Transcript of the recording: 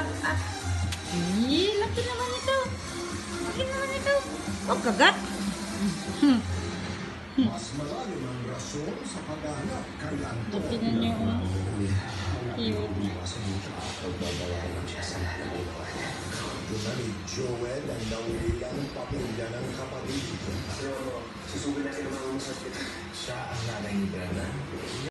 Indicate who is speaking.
Speaker 1: Laki naman ito. Laki naman ito. Oh, kagat.
Speaker 2: Mas malalim ang rason sa paghahanap kay Anton.
Speaker 1: Tingnan niyo. Cute.
Speaker 2: Doon na ni Joel ang nauwi ang pamilya ng kapatid.
Speaker 3: So, susugan natin ang mga hospital.
Speaker 2: Siya ang nanay ni Brennan.